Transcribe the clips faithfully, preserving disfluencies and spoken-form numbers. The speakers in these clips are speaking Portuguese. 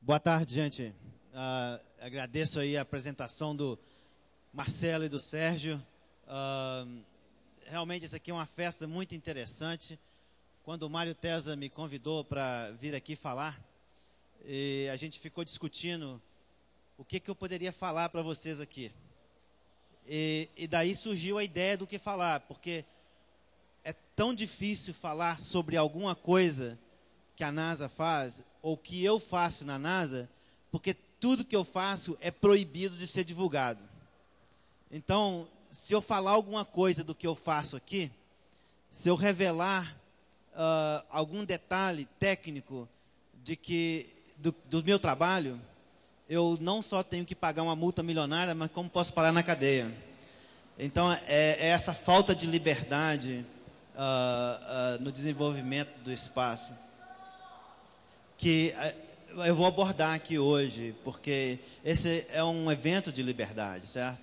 Boa tarde, gente. Uh, agradeço aí a apresentação do Marcelo e do Sérgio. Uh, realmente, essa aqui é uma festa muito interessante. Quando o Mário Tesa me convidou para vir aqui falar, e a gente ficou discutindo o que, que eu poderia falar para vocês aqui. E, e daí surgiu a ideia do que falar, porque é tão difícil falar sobre alguma coisa que a NASA faz, ou que eu faço na NASA, porque tudo que eu faço é proibido de ser divulgado. Então, se eu falar alguma coisa do que eu faço aqui, se eu revelar uh, algum detalhe técnico de que, do, do meu trabalho, eu não só tenho que pagar uma multa milionária, mas como posso parar na cadeia. Então, é, é essa falta de liberdade uh, uh, no desenvolvimento do espaço que eu vou abordar aqui hoje, porque esse é um evento de liberdade, certo?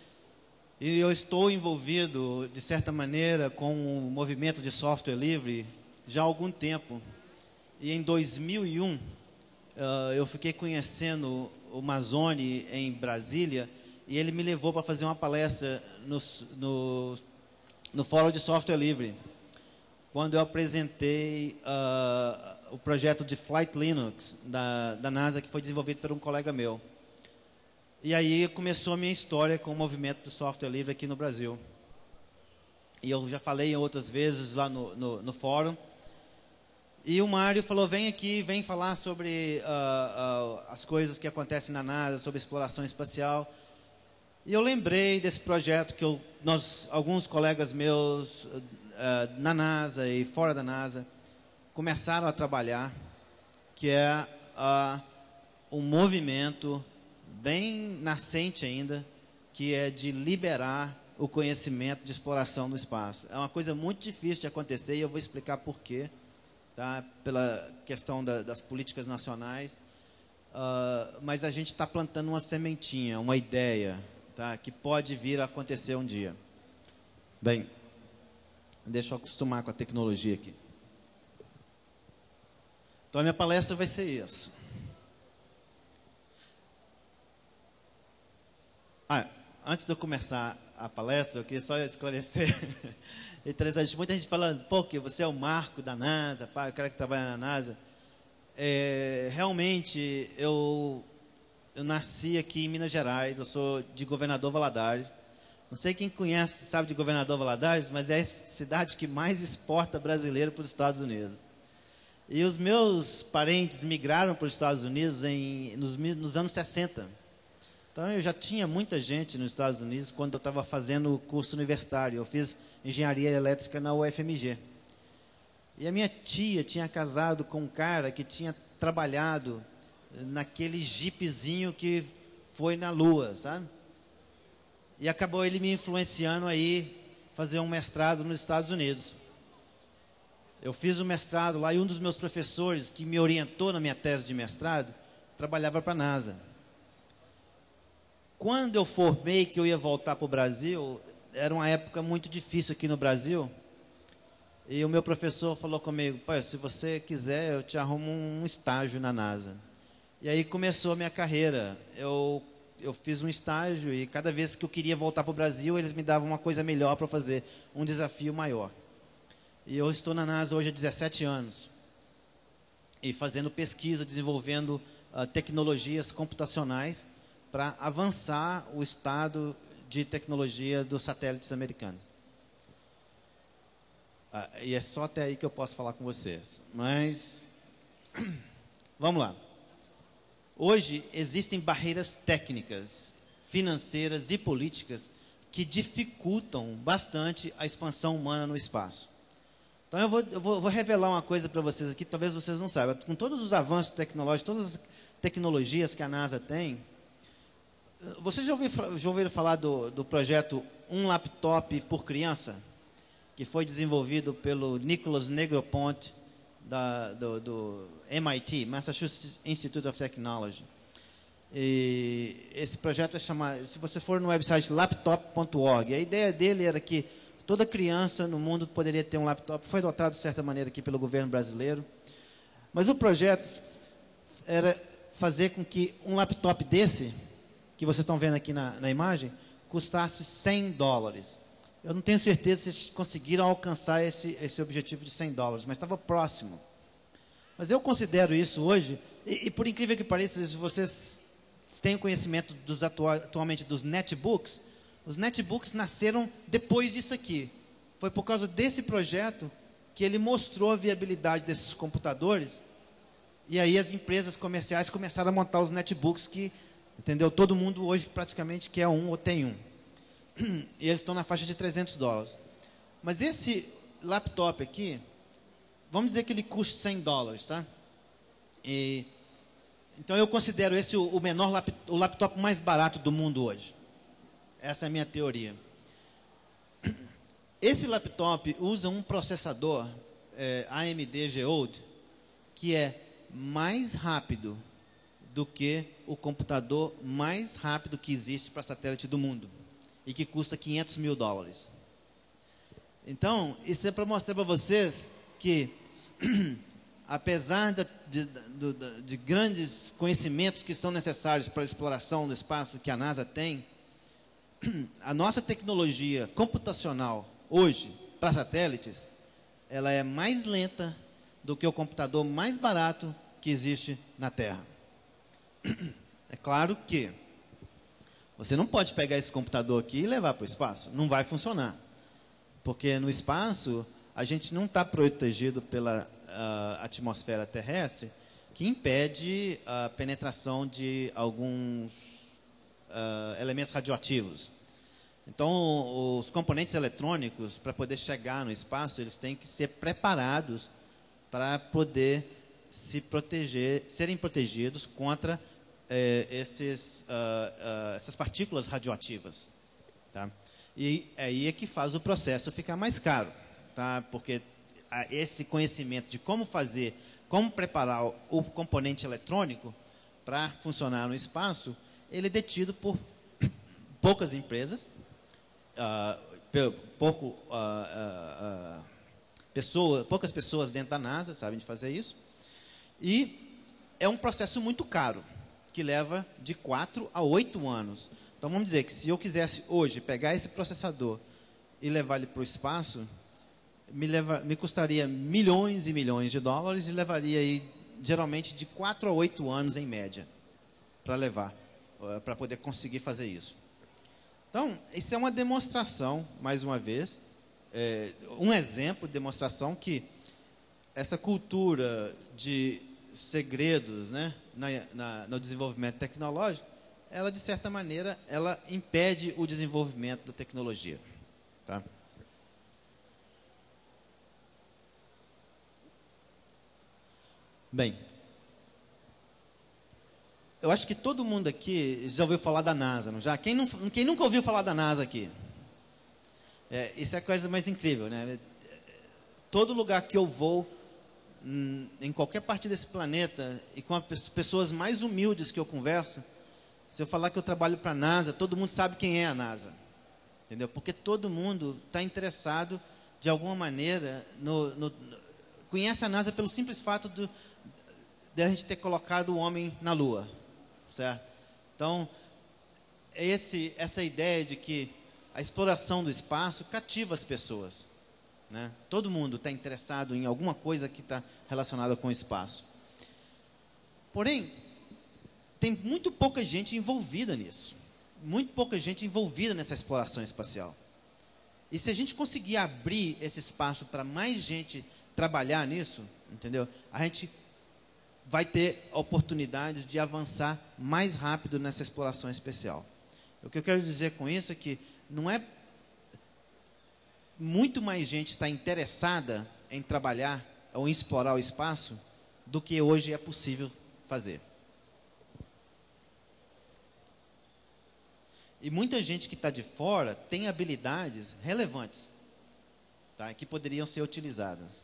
E eu estou envolvido, de certa maneira, com o movimento de software livre já há algum tempo. E em dois mil e um, uh, eu fiquei conhecendo o Mazzoni em Brasília, e ele me levou para fazer uma palestra no, no, no Fórum de Software Livre, quando eu apresentei uh, o projeto de Flight Linux da, da NASA, que foi desenvolvido por um colega meu. E aí começou a minha história com o movimento do software livre aqui no Brasil. E eu já falei outras vezes lá no, no, no fórum. E o Mário falou, vem aqui, vem falar sobre uh, uh, as coisas que acontecem na NASA, sobre exploração espacial. E eu lembrei desse projeto que eu, nós, alguns colegas meus uh, na NASA e fora da NASA começaram a trabalhar, que é uh, um movimento bem nascente ainda, que é de liberar o conhecimento de exploração do espaço. É uma coisa muito difícil de acontecer e eu vou explicar por quê, tá? Pela questão da, das políticas nacionais, uh, mas a gente está plantando uma sementinha, uma ideia, tá? Que pode vir a acontecer um dia. Bem, deixa eu acostumar com a tecnologia aqui. Então, a minha palestra vai ser isso. Ah, antes de eu começar a palestra, eu queria só esclarecer. Interessante, muita gente falando, pô, que você é o Marco da NASA, pá, o cara que trabalha na NASA. É, realmente, eu, eu nasci aqui em Minas Gerais, eu sou de Governador Valadares. Não sei quem conhece, sabe de Governador Valadares, mas é a cidade que mais exporta brasileiro para os Estados Unidos. E os meus parentes migraram para os Estados Unidos em, nos, nos anos sessenta. Então, eu já tinha muita gente nos Estados Unidos quando eu estava fazendo o curso universitário. Eu fiz engenharia elétrica na U F M G. E a minha tia tinha casado com um cara que tinha trabalhado naquele jipezinho que foi na Lua, sabe? E acabou ele me influenciando aí fazer um mestrado nos Estados Unidos. Eu fiz o mestrado lá e um dos meus professores que me orientou na minha tese de mestrado trabalhava para a NASA. Quando eu formei que eu ia voltar para o Brasil, era uma época muito difícil aqui no Brasil, e o meu professor falou comigo, pai, se você quiser eu te arrumo um estágio na NASA. E aí começou a minha carreira. Eu, eu fiz um estágio e cada vez que eu queria voltar para o Brasil, eles me davam uma coisa melhor para fazer, um desafio maior. E eu estou na NASA hoje há dezessete anos, e fazendo pesquisa, desenvolvendo uh, tecnologias computacionais para avançar o estado de tecnologia dos satélites americanos. Uh, e é só até aí que eu posso falar com vocês. Mas, vamos lá. Hoje existem barreiras técnicas, financeiras e políticas que dificultam bastante a expansão humana no espaço. Então, eu vou, eu vou, vou revelar uma coisa para vocês aqui, talvez vocês não saibam. Com todos os avanços tecnológicos, todas as tecnologias que a NASA tem, vocês já ouviram, já ouviram falar do, do projeto Um Laptop por Criança? Que foi desenvolvido pelo Nicholas Negroponte, da, do, do M I T, Massachusetts Institute of Technology. E esse projeto é chamado, se você for no website laptop ponto org, a ideia dele era que toda criança no mundo poderia ter um laptop. Foi adotado de certa maneira aqui pelo governo brasileiro. Mas o projeto era fazer com que um laptop desse, que vocês estão vendo aqui na, na imagem, custasse cem dólares. Eu não tenho certeza se vocês conseguiram alcançar esse, esse objetivo de cem dólares, mas estava próximo. Mas eu considero isso hoje, e, e por incrível que pareça, se vocês têm conhecimento dos atua, atualmente dos netbooks, os netbooks nasceram depois disso aqui. Foi por causa desse projeto que ele mostrou a viabilidade desses computadores, e aí as empresas comerciais começaram a montar os netbooks que, entendeu? Todo mundo hoje praticamente quer um ou tem um. E eles estão na faixa de trezentos dólares. Mas esse laptop aqui, vamos dizer que ele custa cem dólares, tá? E, então eu considero esse o, o menor lap, o laptop mais barato do mundo hoje. Essa é a minha teoria. Esse laptop usa um processador é, A M D Geode que é mais rápido do que o computador mais rápido que existe para satélite do mundo e que custa quinhentos mil dólares. Então, isso é para mostrar para vocês que, apesar de, de, de, de grandes conhecimentos que são necessários para a exploração do espaço que a NASA tem, a nossa tecnologia computacional hoje, para satélites, ela é mais lenta do que o computador mais barato que existe na Terra. É claro que você não pode pegar esse computador aqui e levar para o espaço. Não vai funcionar. Porque no espaço, a gente não está protegido pela uh, atmosfera terrestre, que impede a penetração de alguns uh, elementos radioativos. Então, os componentes eletrônicos, para poder chegar no espaço, eles têm que ser preparados para poder se proteger, serem protegidos contra eh, esses, uh, uh, essas partículas radioativas. Tá? E aí é que faz o processo ficar mais caro. Tá? Porque a, esse conhecimento de como fazer, como preparar o, o componente eletrônico para funcionar no espaço, ele é detido por poucas empresas, Uh, pouco, uh, uh, uh, pessoa, poucas pessoas dentro da NASA sabem de fazer isso. E é um processo muito caro, que leva de quatro a oito anos. Então, vamos dizer que se eu quisesse hoje pegar esse processador e levar ele para o espaço, me, leva, me custaria milhões e milhões de dólares e levaria aí, geralmente de quatro a oito anos em média para levar, uh, para poder conseguir fazer isso. Então, isso é uma demonstração, mais uma vez, é, um exemplo de demonstração que essa cultura de segredos, né, na, na, no desenvolvimento tecnológico, ela, de certa maneira, ela impede o desenvolvimento da tecnologia. Tá? Bem, eu acho que todo mundo aqui já ouviu falar da NASA, não já? Quem, não, quem nunca ouviu falar da NASA aqui? É, isso é a coisa mais incrível, né? Todo lugar que eu vou, em qualquer parte desse planeta, e com as pessoas mais humildes que eu converso, se eu falar que eu trabalho para a NASA, todo mundo sabe quem é a NASA. Entendeu? Porque todo mundo está interessado, de alguma maneira, no, no, conhece a NASA pelo simples fato de, de a gente ter colocado o homem na Lua. Certo? Então, esse, essa ideia de que a exploração do espaço cativa as pessoas. Né? Todo mundo está interessado em alguma coisa que está relacionada com o espaço. Porém, tem muito pouca gente envolvida nisso. Muito pouca gente envolvida nessa exploração espacial. E se a gente conseguir abrir esse espaço para mais gente trabalhar nisso, entendeu? A gente vai ter oportunidades de avançar mais rápido nessa exploração espacial. O que eu quero dizer com isso é que não é muito mais gente está interessada em trabalhar ou em explorar o espaço do que hoje é possível fazer. E muita gente que está de fora tem habilidades relevantes, tá, que poderiam ser utilizadas.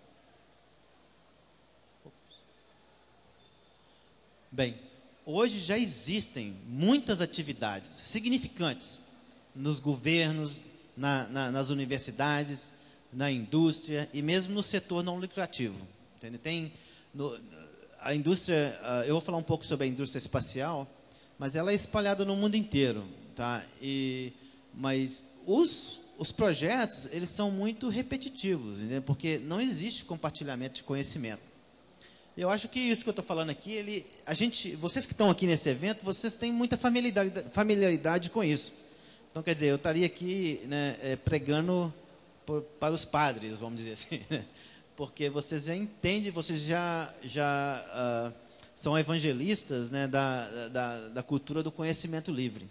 Bem, hoje já existem muitas atividades significantes nos governos, na, na, nas universidades, na indústria e mesmo no setor não lucrativo. Entende? Tem, no, a indústria, uh, eu vou falar um pouco sobre a indústria espacial, mas ela é espalhada no mundo inteiro, tá? E, mas os, os projetos, eles são muito repetitivos, né? Porque não existe compartilhamento de conhecimento. Eu acho que isso que eu estou falando aqui, ele, a gente, vocês que estão aqui nesse evento, vocês têm muita familiaridade, familiaridade com isso. Então, quer dizer, eu estaria aqui, né, é, pregando por, para os padres, vamos dizer assim, né? Porque vocês já entendem, vocês já, já uh, são evangelistas, né, da, da, da cultura do conhecimento livre.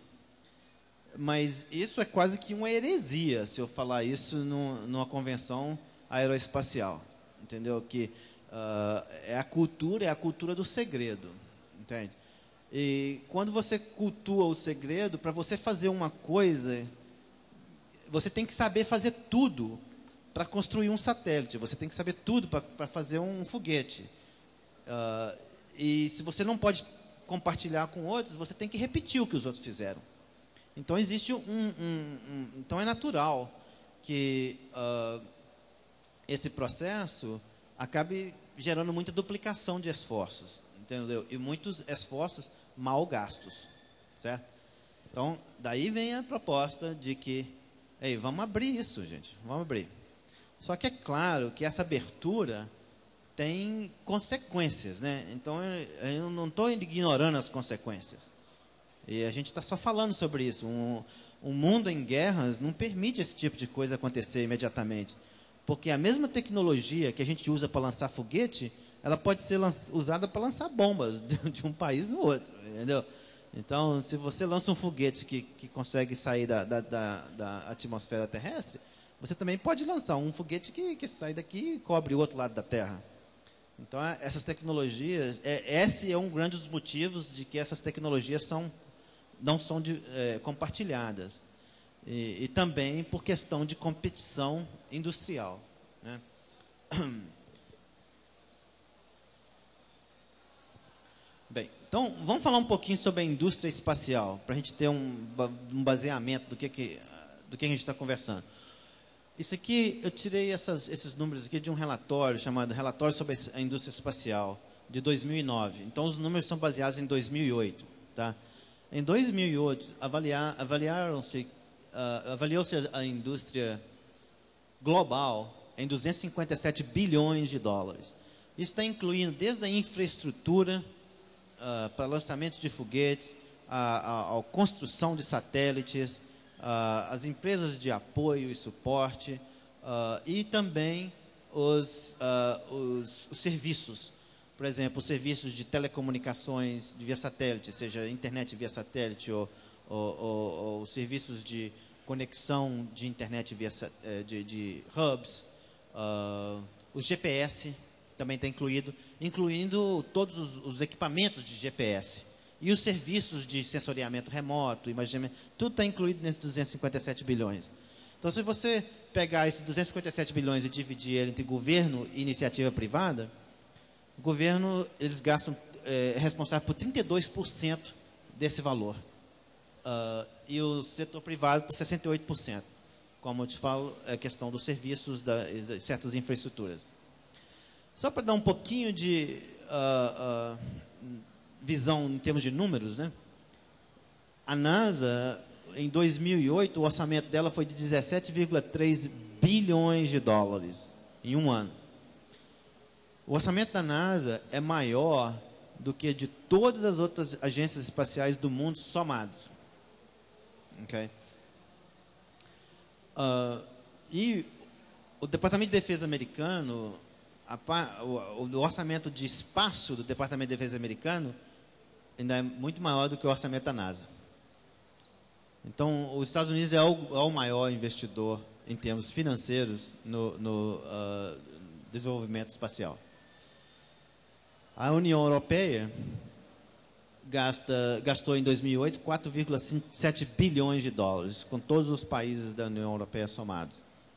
Mas isso é quase que uma heresia, se eu falar isso no, numa convenção aeroespacial, entendeu? Que uh, é a cultura, é a cultura do segredo, entende? E quando você cultua o segredo, para você fazer uma coisa, você tem que saber fazer tudo para construir um satélite. Você tem que saber tudo para fazer um foguete. Uh, e se você não pode compartilhar com outros, você tem que repetir o que os outros fizeram. Então existe um, um, um então é natural que uh, esse processo acabe gerando muita duplicação de esforços, entendeu? E muitos esforços mal gastos, certo? Então, daí vem a proposta de que, ei, vamos abrir isso, gente, vamos abrir. Só que é claro que essa abertura tem consequências, né? Então, eu, eu não estou ignorando as consequências. E a gente está só falando sobre isso. Um, um mundo em guerras não permite esse tipo de coisa acontecer imediatamente. Porque a mesma tecnologia que a gente usa para lançar foguete, ela pode ser usada para lançar bombas de, de um país no outro, entendeu? Então, se você lança um foguete que, que consegue sair da, da, da, da atmosfera terrestre, você também pode lançar um foguete que, que sai daqui e cobre o outro lado da Terra. Então, essas tecnologias, é, esse é um grande dos motivos de que essas tecnologias são, não são de, é, compartilhadas. E, e também por questão de competição industrial, né? Bem, então, vamos falar um pouquinho sobre a indústria espacial, para a gente ter um, um baseamento do que, que, do que a gente está conversando. Isso aqui, eu tirei essas, esses números aqui de um relatório chamado Relatório sobre a Indústria Espacial, de dois mil e nove. Então, os números são baseados em dois mil e oito. Tá? Em dois mil e oito, avaliar, avaliaram-se, uh, avaliou-se a, a indústria global em duzentos e cinquenta e sete bilhões de dólares. Isso está incluindo desde a infraestrutura uh, para lançamentos de foguetes, a, a, a construção de satélites, Uh, as empresas de apoio e suporte, uh, e também os, uh, os, os serviços. Por exemplo, os serviços de telecomunicações via satélite, seja internet via satélite, ou, ou, ou, ou serviços de conexão de internet via de, de hubs. Uh, os G P S também está incluído, incluindo todos os, os equipamentos de G P S. E os serviços de sensoriamento remoto, imaginamento, tudo está incluído nesses duzentos e cinquenta e sete bilhões. Então, se você pegar esses duzentos e cinquenta e sete bilhões e dividir ele entre governo e iniciativa privada, o governo, eles gastam, é responsável por trinta e dois por cento desse valor. Uh, e o setor privado por sessenta e oito por cento. Como eu te falo, é a questão dos serviços, da, de certas infraestruturas. Só para dar um pouquinho de... Uh, uh, visão em termos de números, né? A NASA, em dois mil e oito, o orçamento dela foi de dezessete vírgula três bilhões de dólares em um ano. O orçamento da NASA é maior do que de todas as outras agências espaciais do mundo somados. Okay? Uh, e o Departamento de Defesa americano, a, o, o orçamento de espaço do Departamento de Defesa americano ainda é muito maior do que o orçamento da NASA. Então, os Estados Unidos é o, é o maior investidor em termos financeiros no, no uh, desenvolvimento espacial. A União Europeia gasta, gastou em dois mil e oito quatro vírgula sete bilhões de dólares, com todos os países da União Europeia somados.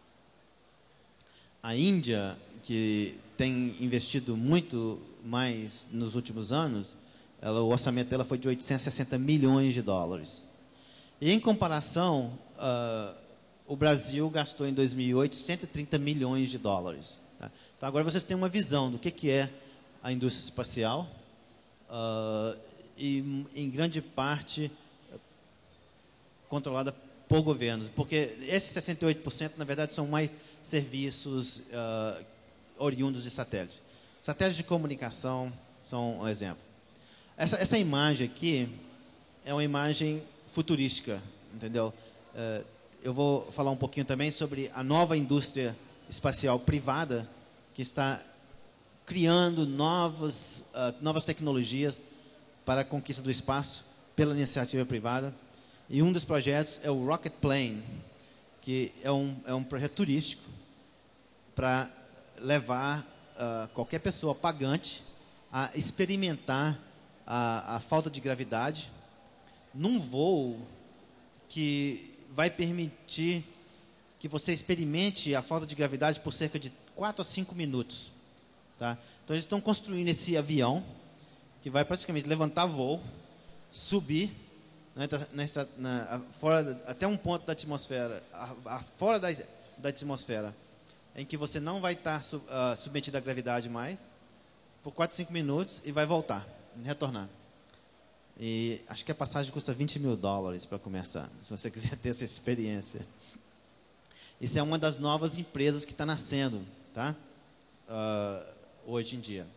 A Índia, que tem investido muito mais nos últimos anos, ela, o orçamento dela foi de oitocentos e sessenta milhões de dólares. E, em comparação, uh, o Brasil gastou em dois mil e oito cento e trinta milhões de dólares. Tá? Então, agora vocês têm uma visão do que, que é a indústria espacial uh, e, em grande parte, controlada por governos, porque esses sessenta e oito por cento, na verdade, são mais serviços uh, oriundos de satélite. Satélites de comunicação são um exemplo. Essa, essa imagem aqui é uma imagem futurística, entendeu? Uh, eu vou falar um pouquinho também sobre a nova indústria espacial privada que está criando novas, uh, novas tecnologias para a conquista do espaço pela iniciativa privada. E um dos projetos é o Rocket Plane, que é um, é um projeto turístico para levar uh, qualquer pessoa pagante a experimentar a, a falta de gravidade num voo que vai permitir que você experimente a falta de gravidade por cerca de quatro a cinco minutos. Tá? Então, eles estão construindo esse avião que vai praticamente levantar voo, subir Na, na, na, fora da, até um ponto da atmosfera, a, a, fora da, da atmosfera, em que você não vai estar sub, uh, submetido à gravidade mais, por quatro, cinco minutos, e vai voltar, retornar. E acho que a passagem custa vinte mil dólares para começar, se você quiser ter essa experiência. Isso é uma das novas empresas que está nascendo, tá? Uh, hoje em dia.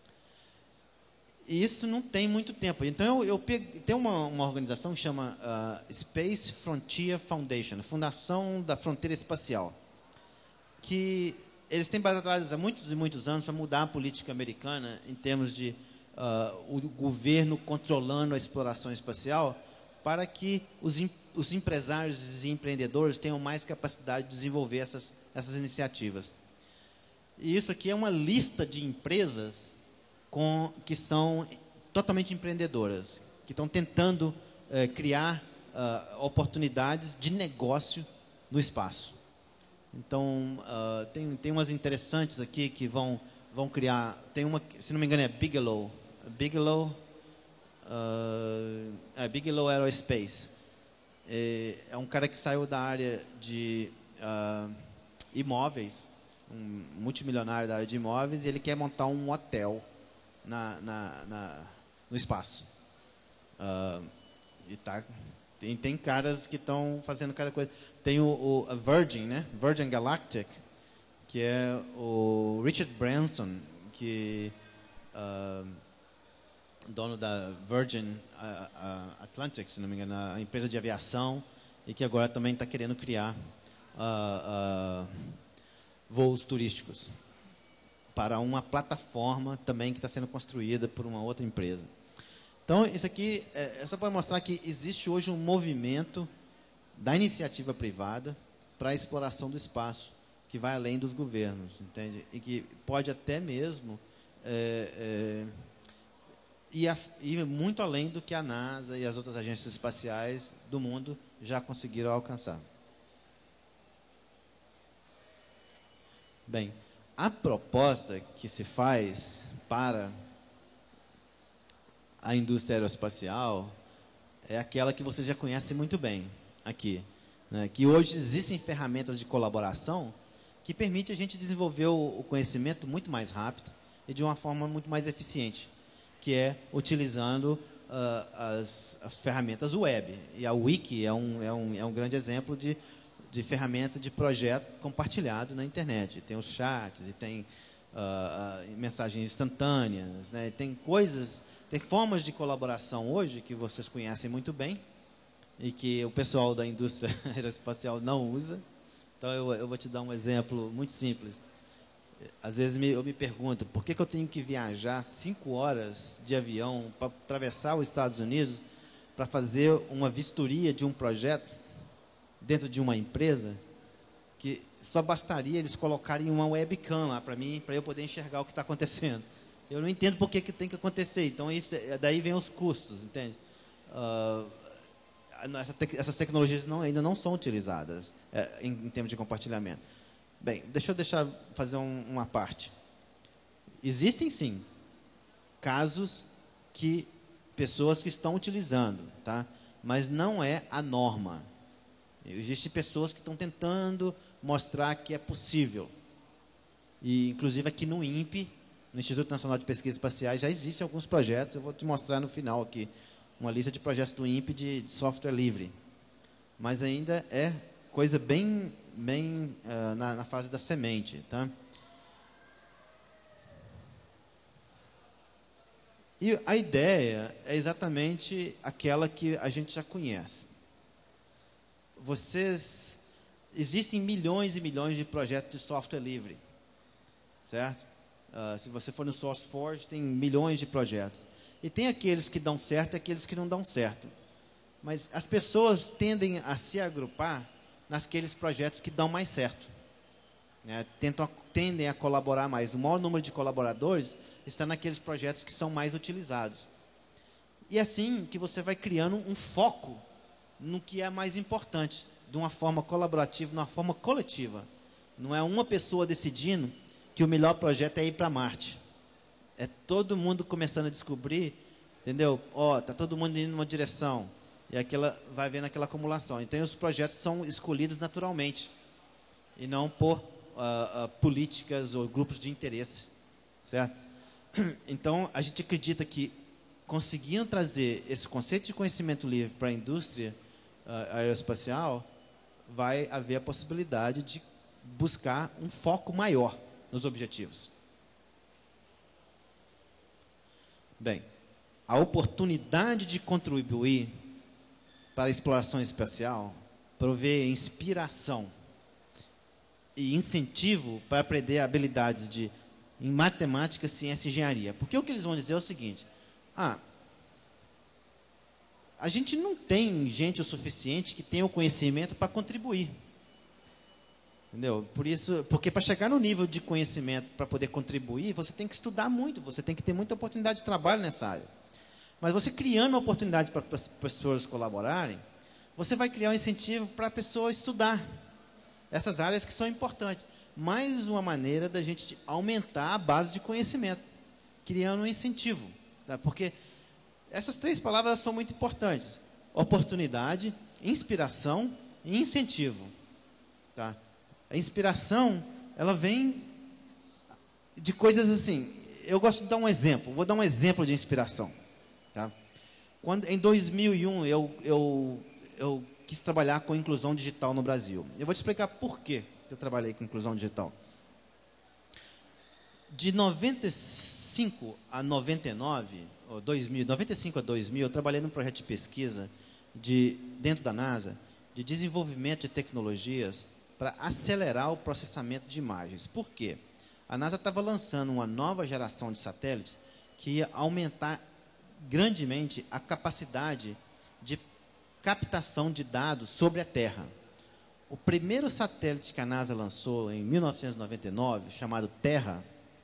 E isso não tem muito tempo. Então, eu, eu pego, tem uma, uma organização que chama uh, Space Frontier Foundation, Fundação da Fronteira Espacial, que eles têm batalhado há muitos e muitos anos para mudar a política americana em termos de uh, o governo controlando a exploração espacial para que os, os empresários e empreendedores tenham mais capacidade de desenvolver essas, essas iniciativas. E isso aqui é uma lista de empresas Com, que são totalmente empreendedoras, que estão tentando eh, criar uh, oportunidades de negócio no espaço. Então, uh, tem, tem umas interessantes aqui que vão, vão criar, tem uma, se não me engano, é Bigelow, Bigelow, uh, é Bigelow Aerospace. É, é um cara que saiu da área de uh, imóveis, um multimilionário da área de imóveis, e ele quer montar um hotel Na, na, na, no espaço. Uh, e tá, tem, tem caras que estão fazendo cada coisa. Tem o, o a Virgin, né? Virgin Galactic, que é o Richard Branson, que uh, dono da Virgin uh, uh, Atlantic, se não me engano, a empresa de aviação, e que agora também está querendo criar uh, uh, voos turísticos para uma plataforma também que está sendo construída por uma outra empresa. Então, isso aqui é, é só para mostrar que existe hoje um movimento da iniciativa privada para a exploração do espaço, que vai além dos governos, entende? E que pode até mesmo é, é, ir, a, ir muito além do que a NASA e as outras agências espaciais do mundo já conseguiram alcançar. Bem, a proposta que se faz para a indústria aeroespacial é aquela que você já conhece muito bem aqui, né? Que hoje existem ferramentas de colaboração que permite a gente desenvolver o, o conhecimento muito mais rápido e de uma forma muito mais eficiente, que é utilizando uh, as, as ferramentas web. E a Wiki é um, é um, é um grande exemplo de de ferramenta de projeto compartilhado na internet. Tem os chats, e tem uh, uh, mensagens instantâneas, né? Tem coisas, tem formas de colaboração hoje que vocês conhecem muito bem e que o pessoal da indústria aeroespacial não usa. Então, eu, eu vou te dar um exemplo muito simples. Às vezes me, eu me pergunto, por que, que eu tenho que viajar cinco horas de avião para atravessar os Estados Unidos para fazer uma vistoria de um projeto dentro de uma empresa, que só bastaria eles colocarem uma webcam lá para mim, para eu poder enxergar o que está acontecendo. Eu não entendo por que, que tem que acontecer. Então, isso, daí vem os custos, entende? Uh, essa te, essas tecnologias não, ainda não são utilizadas é, em, em termos de compartilhamento. Bem, deixa eu deixar, fazer um, uma parte. Existem, sim, casos que pessoas que estão utilizando, tá? Mas não é a norma. Existem pessoas que estão tentando mostrar que é possível. E, inclusive, aqui no INPE, no Instituto Nacional de Pesquisas Espaciais já existem alguns projetos, eu vou te mostrar no final aqui, uma lista de projetos do INPE de, de software livre. Mas ainda é coisa bem, bem uh, na, na fase da semente. Tá? E a ideia é exatamente aquela que a gente já conhece. Vocês, existem milhões e milhões de projetos de software livre, certo? Uh, se você for no SourceForge, tem milhões de projetos. E tem aqueles que dão certo e aqueles que não dão certo. Mas as pessoas tendem a se agrupar naqueles projetos que dão mais certo. Né? Tentam, tendem a colaborar mais. O maior número de colaboradores está naqueles projetos que são mais utilizados. E assim que você vai criando um foco no que é mais importante, de uma forma colaborativa, de uma forma coletiva. Não é uma pessoa decidindo que o melhor projeto é ir para Marte. É todo mundo começando a descobrir, entendeu? Ó, tá todo mundo indo numa direção. E aquela vai vendo aquela acumulação. Então, os projetos são escolhidos naturalmente. E não por uh, uh, políticas ou grupos de interesse. Certo? Então, a gente acredita que, conseguindo trazer esse conceito de conhecimento livre para a indústria uh, aeroespacial, vai haver a possibilidade de buscar um foco maior nos objetivos. Bem, a oportunidade de contribuir para a exploração espacial provê inspiração e incentivo para aprender habilidades de, em matemática, ciência e engenharia. Porque o que eles vão dizer é o seguinte: ah, a gente não tem gente o suficiente que tenha o conhecimento para contribuir. Entendeu? Por isso, porque para chegar no nível de conhecimento, para poder contribuir, você tem que estudar muito, você tem que ter muita oportunidade de trabalho nessa área. Mas você criando oportunidade para as pessoas colaborarem, você vai criar um incentivo para a pessoa estudar essas áreas que são importantes. Mais uma maneira da gente aumentar a base de conhecimento, criando um incentivo. Tá? Porque essas três palavras são muito importantes: oportunidade, inspiração e incentivo. Tá? A inspiração, ela vem de coisas assim. Eu gosto de dar um exemplo. Vou dar um exemplo de inspiração. Tá? Quando, em dois mil e um, eu, eu, eu quis trabalhar com inclusão digital no Brasil. Eu vou te explicar por que eu trabalhei com inclusão digital. De noventa e cinco a noventa e nove, ou dois mil, noventa e cinco a dois mil, eu trabalhei num projeto de pesquisa de, dentro da NASA, de desenvolvimento de tecnologias para acelerar o processamento de imagens. Por quê? A NASA estava lançando uma nova geração de satélites que ia aumentar grandemente a capacidade de captação de dados sobre a Terra. O primeiro satélite que a NASA lançou em mil novecentos e noventa e nove, chamado Terra,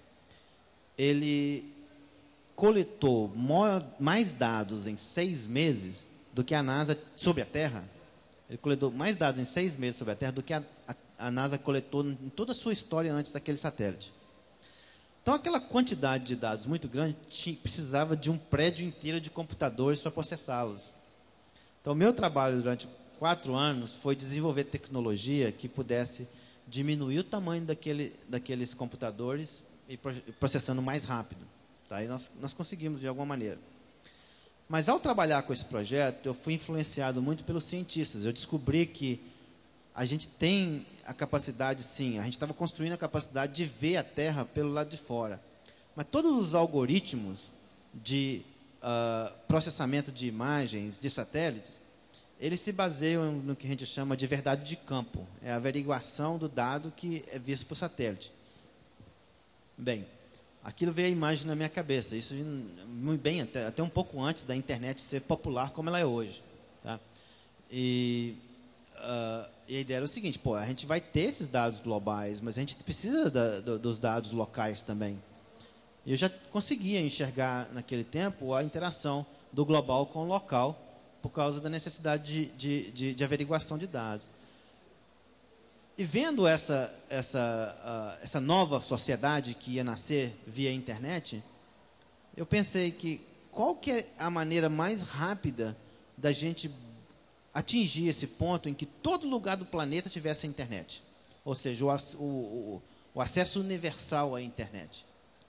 ele coletou mais dados em seis meses do que a NASA sobre a Terra. Ele coletou mais dados em seis meses sobre a Terra do que a, a, a NASA coletou em toda a sua história antes daquele satélite. Então, aquela quantidade de dados muito grande tinha, precisava de um prédio inteiro de computadores para processá-los. Então, o meu trabalho durante quatro anos foi desenvolver tecnologia que pudesse diminuir o tamanho daquele, daqueles computadores e processando mais rápido. Tá? E nós, nós conseguimos de alguma maneira. Mas, ao trabalhar com esse projeto, eu fui influenciado muito pelos cientistas. Eu descobri que a gente tem a capacidade, sim, a gente estava construindo a capacidade de ver a Terra pelo lado de fora. Mas todos os algoritmos de uh, processamento de imagens de satélites, eles se baseiam no que a gente chama de verdade de campo. É a averiguação do dado que é visto por satélite. Bem, aquilo veio a imagem na minha cabeça. Isso muito bem, até, até um pouco antes da internet ser popular como ela é hoje. Tá? E... Uh, e a ideia era o seguinte: pô, a gente vai ter esses dados globais, mas a gente precisa da, do, dos dados locais também. E eu já conseguia enxergar naquele tempo a interação do global com o local, por causa da necessidade de, de, de, de averiguação de dados. E vendo essa, essa, uh, essa nova sociedade que ia nascer via internet, eu pensei que qual que é a maneira mais rápida da gente atingir esse ponto em que todo lugar do planeta tivesse a internet. Ou seja, o, o, o acesso universal à internet.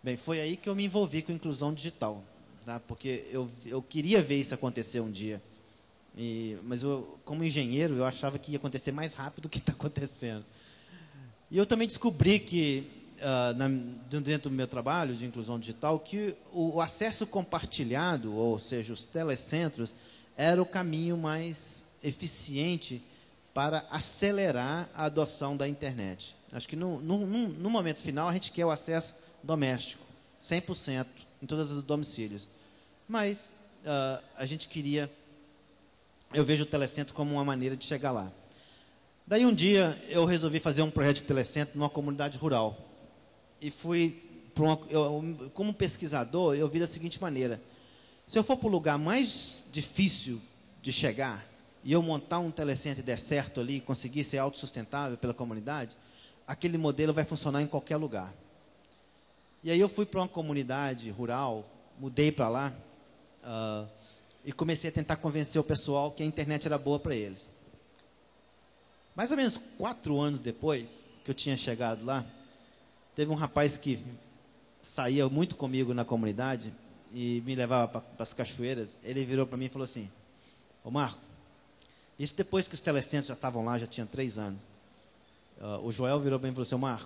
Bem, foi aí que eu me envolvi com inclusão digital, tá? Porque eu, eu queria ver isso acontecer um dia. E, mas eu, como engenheiro, eu achava que ia acontecer mais rápido do que está acontecendo. E eu também descobri que, uh, na, dentro do meu trabalho de inclusão digital, que o, o acesso compartilhado, ou seja, os telecentros, era o caminho mais eficiente para acelerar a adoção da internet. Acho que no, no, no momento final a gente quer o acesso doméstico, cem por cento, em todos os domicílios. Mas uh, a gente queria... Eu vejo o telecentro como uma maneira de chegar lá. Daí um dia eu resolvi fazer um projeto de telecentro numa comunidade rural. E fui, para uma, eu, como pesquisador, eu vi da seguinte maneira: se eu for para o lugar mais difícil de chegar, e eu montar um telecentro e der certo ali, conseguir ser autossustentável pela comunidade, aquele modelo vai funcionar em qualquer lugar. E aí eu fui para uma comunidade rural, mudei para lá, uh, e comecei a tentar convencer o pessoal que a internet era boa para eles. Mais ou menos quatro anos depois que eu tinha chegado lá, teve um rapaz que saía muito comigo na comunidade e me levava para as cachoeiras. Ele virou para mim e falou assim: ô Marco, isso depois que os telecentros já estavam lá, já tinha três anos. Uh, o Joel virou para mim e falou assim: ô Marco,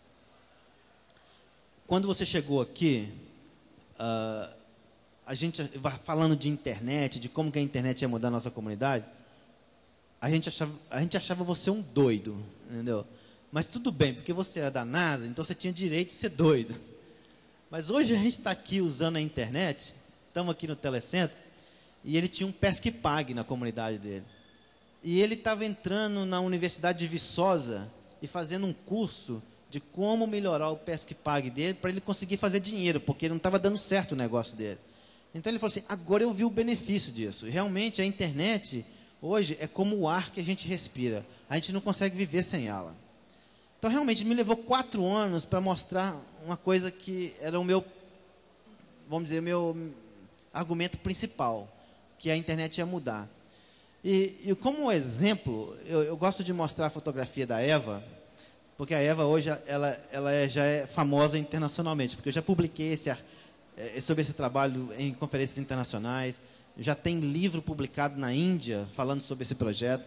quando você chegou aqui, uh, a gente falando de internet, de como que a internet ia mudar a nossa comunidade, a gente achava, a gente achava você um doido, entendeu? Mas tudo bem, porque você era da NASA, então você tinha direito de ser doido. Mas hoje a gente está aqui usando a internet, estamos aqui no telecentro, e ele tinha um pesque-pague na comunidade dele. E ele estava entrando na Universidade de Viçosa e fazendo um curso de como melhorar o pesque-pague dele para ele conseguir fazer dinheiro, porque não estava dando certo o negócio dele. Então ele falou assim: agora eu vi o benefício disso. Realmente a internet hoje é como o ar que a gente respira. A gente não consegue viver sem ela. Então realmente me levou quatro anos para mostrar uma coisa que era o meu, vamos dizer, o meu argumento principal, que a internet ia mudar. E, e como exemplo, eu, eu gosto de mostrar a fotografia da Eva, porque a Eva hoje ela, ela é, já é famosa internacionalmente, porque eu já publiquei esse artigo sobre esse trabalho em conferências internacionais, já tem livro publicado na Índia falando sobre esse projeto.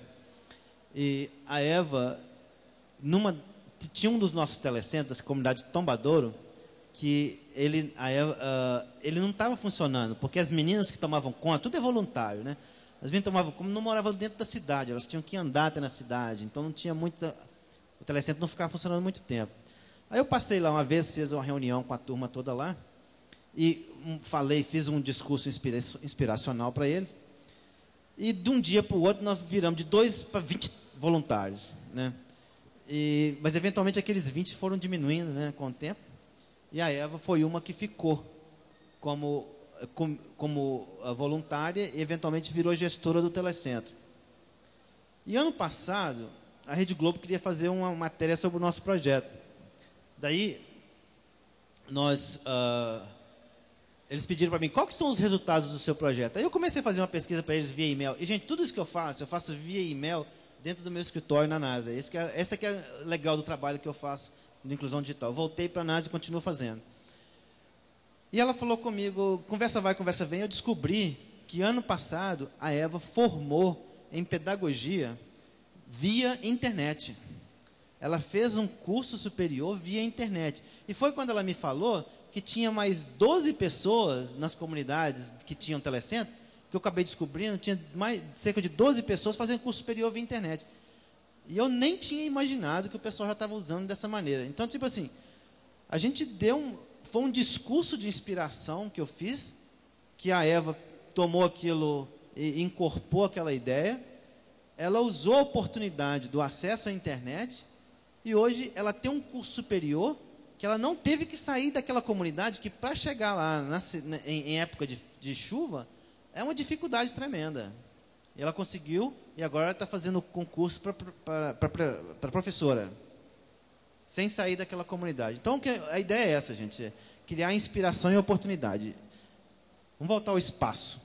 E a Eva, numa, tinha um dos nossos telecentros, a comunidade de Tombadouro, que ele, a Eva, uh, ele não estava funcionando, porque as meninas que tomavam conta, tudo é voluntário, né? As meninas tomavam conta, não moravam dentro da cidade, elas tinham que andar até na cidade, então não tinha muita, o telecentro não ficava funcionando muito tempo. Aí eu passei lá uma vez, fiz uma reunião com a turma toda lá, e um, falei, fiz um discurso inspira inspiracional para eles. E de um dia para o outro nós viramos de dois para vinte voluntários, né? E, mas eventualmente aqueles vinte foram diminuindo, né, com o tempo. E a Eva foi uma que ficou como, com, como voluntária e eventualmente virou gestora do telecentro. E ano passado a Rede Globo queria fazer uma matéria sobre o nosso projeto. Daí nós uh, eles pediram para mim: quais são os resultados do seu projeto? Aí eu comecei a fazer uma pesquisa para eles via e-mail. E, gente, tudo isso que eu faço, eu faço via e-mail dentro do meu escritório na NASA. Esse que é, essa que é legal do trabalho que eu faço de inclusão digital. Eu voltei para a NASA e continuo fazendo. E ela falou comigo, conversa vai, conversa vem. Eu descobri que ano passado a Eva formou em pedagogia via internet. Ela fez um curso superior via internet. E foi quando ela me falou que tinha mais doze pessoas nas comunidades que tinham telecentro, que eu acabei descobrindo, tinha mais, cerca de doze pessoas fazendo curso superior via internet. E eu nem tinha imaginado que o pessoal já estava usando dessa maneira. Então, tipo assim, a gente deu um... Foi um discurso de inspiração que eu fiz, que a Eva tomou aquilo e incorporou aquela ideia. Ela usou a oportunidade do acesso à internet e hoje ela tem um curso superior que ela não teve que sair daquela comunidade, que para chegar lá na, em, em época de, de chuva é uma dificuldade tremenda. E ela conseguiu e agora ela está fazendo concurso para professora, sem sair daquela comunidade. Então a ideia é essa, gente, é criar inspiração e oportunidade. Vamos voltar ao espaço.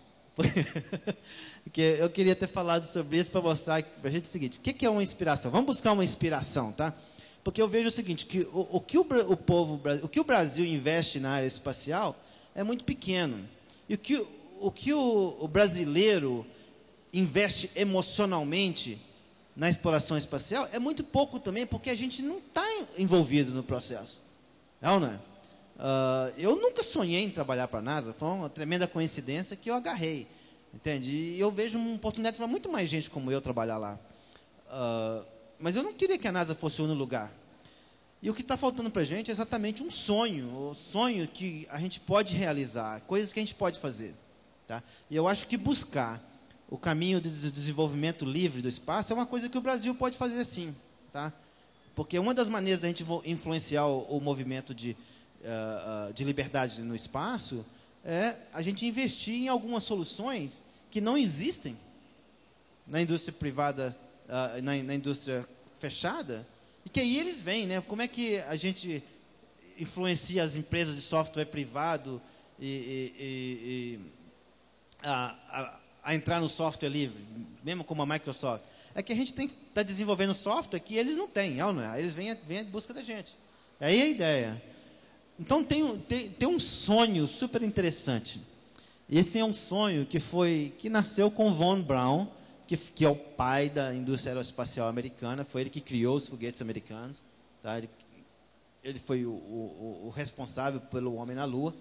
Porque eu queria ter falado sobre isso para mostrar para a gente o seguinte: o que é uma inspiração? Vamos buscar uma inspiração, tá? Porque eu vejo o seguinte, que o, o que o, o povo, o que o Brasil investe na área espacial é muito pequeno. E o que o, que o, o brasileiro investe emocionalmente na exploração espacial é muito pouco também, porque a gente não está envolvido no processo. Não, não é? Uh, eu nunca sonhei em trabalhar para a NASA, foi uma tremenda coincidência que eu agarrei, entende? E eu vejo uma oportunidade para muito mais gente como eu trabalhar lá. Uh, mas eu não queria que a NASA fosse o único lugar. E o que está faltando para a gente é exatamente um sonho, o sonho que a gente pode realizar, coisas que a gente pode fazer. Tá? E eu acho que buscar o caminho do desenvolvimento livre do espaço é uma coisa que o Brasil pode fazer sim. Tá? Porque uma das maneiras da gente influenciar o, o movimento de, uh, de liberdade no espaço é a gente investir em algumas soluções que não existem na indústria privada, uh, na, na indústria fechada, e que aí eles vêm, né? Como é que a gente influencia as empresas de software privado e, e, e, e a, a, a entrar no software livre, mesmo como a Microsoft? É que a gente está desenvolvendo software que eles não têm, não é? Eles vêm, vêm em busca da gente. Aí é a ideia. Então tem, tem, tem um sonho super interessante. Esse é um sonho que foi que nasceu com Von Braun, que, que é o pai da indústria aeroespacial americana. Foi ele que criou os foguetes americanos. Tá? Ele, ele foi o, o, o responsável pelo homem na Lua.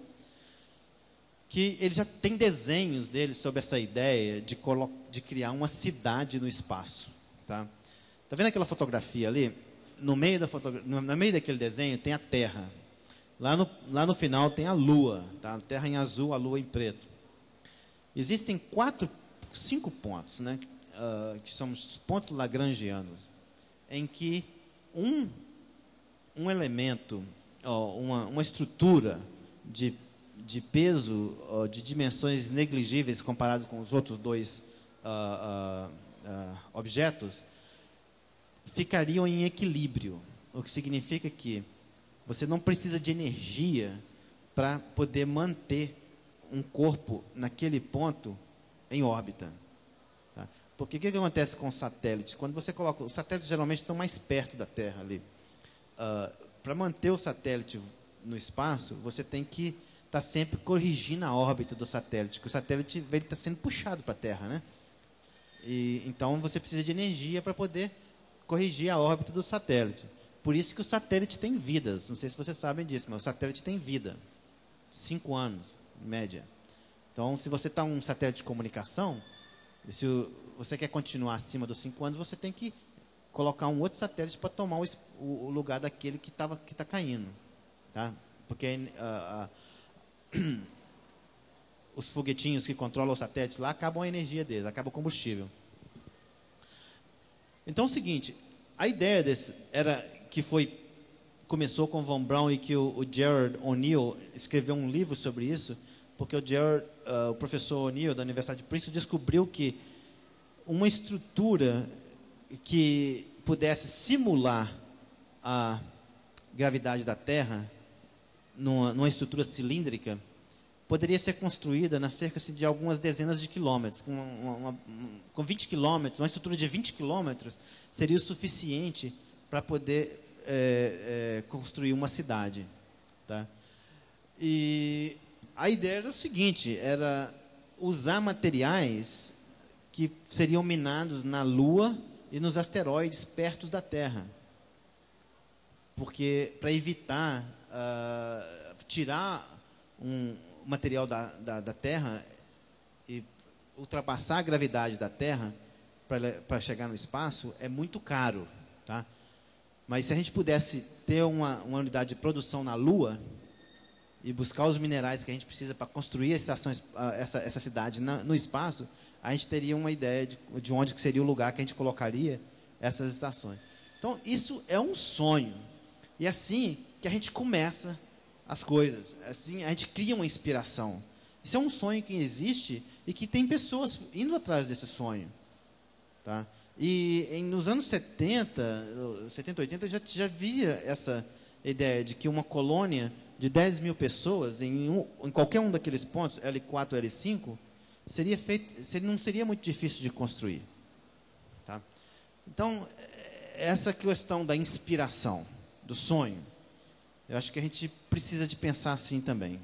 Que ele já tem desenhos dele sobre essa ideia de, de criar uma cidade no espaço. Tá? Tá vendo aquela fotografia ali? No meio, da fotogra no, no meio daquele desenho tem a Terra. Lá no, lá no final tem a Lua. Tá? A Terra em azul, a Lua em preto. Existem quatro, cinco pontos, né? Uh, que são os pontos lagrangianos, em que um, um elemento, ó, uma, uma estrutura de, de peso, ó, de dimensões negligíveis comparado com os outros dois uh, uh, uh, objetos, ficariam em equilíbrio, o que significa que você não precisa de energia para poder manter um corpo naquele ponto em órbita. Tá? Porque o que, que acontece com os satélites? Quando você coloca... Os satélites geralmente estão mais perto da Terra ali. Uh, para manter o satélite no espaço, você tem que estar tá sempre corrigindo a órbita do satélite, que o satélite está sendo puxado para a Terra, né? E, então, você precisa de energia para poder corrigir a órbita do satélite. Por isso que o satélite tem vidas. Não sei se vocês sabem disso, mas o satélite tem vida. Cinco anos, em média. Então, se você está um satélite de comunicação, se você quer continuar acima dos cinco anos, você tem que colocar um outro satélite para tomar o, o, o lugar daquele que estava que está caindo. Tá? Porque uh, uh, os foguetinhos que controlam os satélites lá, acabam a energia deles, acaba o combustível. Então é o seguinte, a ideia desse era que foi, começou com Von Braun e que o, o Gerard O'Neill escreveu um livro sobre isso, porque o, Gerard, uh, o professor O'Neill da Universidade de Princeton descobriu que uma estrutura que pudesse simular a gravidade da Terra numa, numa estrutura cilíndrica poderia ser construída na cerca de algumas dezenas de quilômetros. Com, uma, uma, com vinte quilômetros, uma estrutura de vinte quilômetros seria o suficiente para poder é, é, construir uma cidade. Tá? E a ideia era o seguinte, era usar materiais que seriam minados na Lua e nos asteroides perto da Terra. Porque, para evitar uh, tirar um material da, da, da Terra e ultrapassar a gravidade da Terra para chegar no espaço, é muito caro. Tá? Mas se a gente pudesse ter uma, uma unidade de produção na Lua e buscar os minerais que a gente precisa para construir a estação, essa, essa cidade na, no espaço, a gente teria uma ideia de, de onde seria o lugar que a gente colocaria essas estações. Então, isso é um sonho. E é assim que a gente começa as coisas. Assim, a gente cria uma inspiração. Isso é um sonho que existe e que tem pessoas indo atrás desse sonho. Tá? E em, nos anos setenta, setenta, oitenta, já, já havia essa ideia de que uma colônia de dez mil pessoas em, um, em qualquer um daqueles pontos, L quatro, L cinco, seria feito, seria, não seria muito difícil de construir. Tá? Então, essa questão da inspiração. do sonho. Eu acho que a gente precisa de pensar assim também.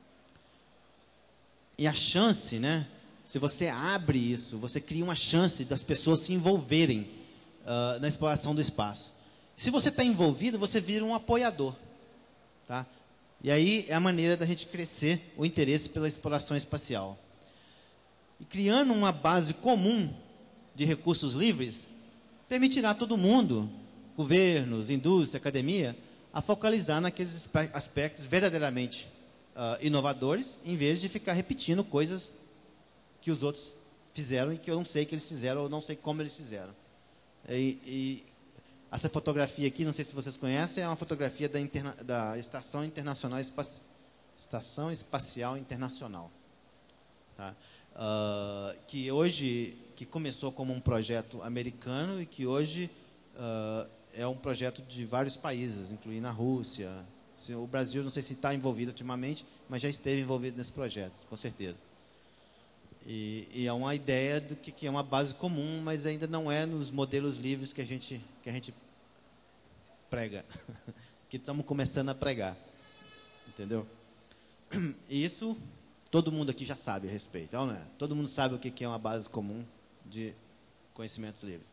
E a chance, né? Se você abre isso, você cria uma chance das pessoas se envolverem uh, na exploração do espaço. Se você está envolvido, você vira um apoiador, tá? E aí é a maneira da gente crescer o interesse pela exploração espacial. E criando uma base comum de recursos livres, permitirá a todo mundo, governos, indústria, academia, a focalizar naqueles aspectos verdadeiramente uh, inovadores, em vez de ficar repetindo coisas que os outros fizeram e que eu não sei que eles fizeram, ou não sei como eles fizeram. E, e essa fotografia aqui, não sei se vocês conhecem, é uma fotografia da, interna, da Estação Internacional Espaci, Estação Espacial Internacional, tá? Uh, que hoje, que começou como um projeto americano e que hoje uh, é um projeto de vários países, incluindo a Rússia. O Brasil, não sei se está envolvido ultimamente, mas já esteve envolvido nesse projeto, com certeza. E, e é uma ideia do que, que é uma base comum, mas ainda não é nos modelos livres que a gente, que a gente prega, que estamos começando a pregar, entendeu? E isso todo mundo aqui já sabe a respeito, não é? Todo mundo sabe o que, que é uma base comum de conhecimentos livres.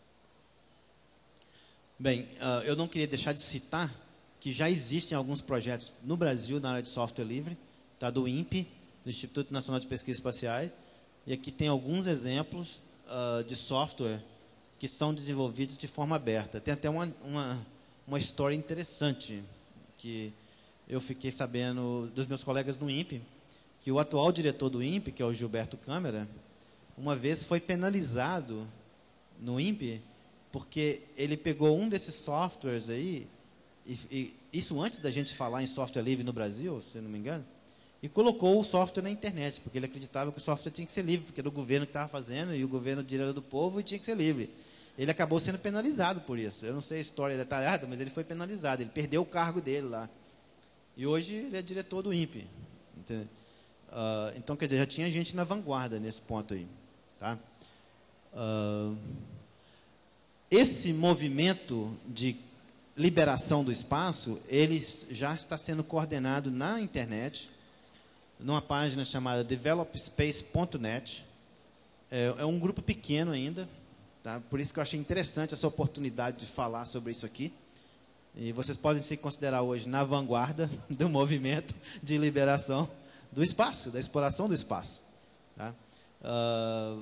Bem, uh, eu não queria deixar de citar que já existem alguns projetos no Brasil na área de software livre, tá, do INPE, do Instituto Nacional de Pesquisas Espaciais, e aqui tem alguns exemplos uh, de software que são desenvolvidos de forma aberta. Tem até uma, uma, uma história interessante que eu fiquei sabendo dos meus colegas do INPE, que o atual diretor do INPE, que é o Gilberto Câmara, uma vez foi penalizado no INPE porque ele pegou um desses softwares aí, e, e isso antes da gente falar em software livre no Brasil, se não me engano, e colocou o software na internet, porque ele acreditava que o software tinha que ser livre, porque era o governo que estava fazendo, e o governo direto do povo, e tinha que ser livre. Ele acabou sendo penalizado por isso. Eu não sei a história detalhada, mas ele foi penalizado, ele perdeu o cargo dele lá. E hoje ele é diretor do INPE. Entendeu? Uh, então, quer dizer, já tinha gente na vanguarda nesse ponto aí. Tá? Uh, esse movimento de liberação do espaço, ele já está sendo coordenado na internet, numa página chamada develop space ponto net. É, é um grupo pequeno ainda, tá? Por isso que eu achei interessante essa oportunidade de falar sobre isso aqui. E vocês podem se considerar hoje na vanguarda do movimento de liberação do espaço, da exploração do espaço. Tá? Uh,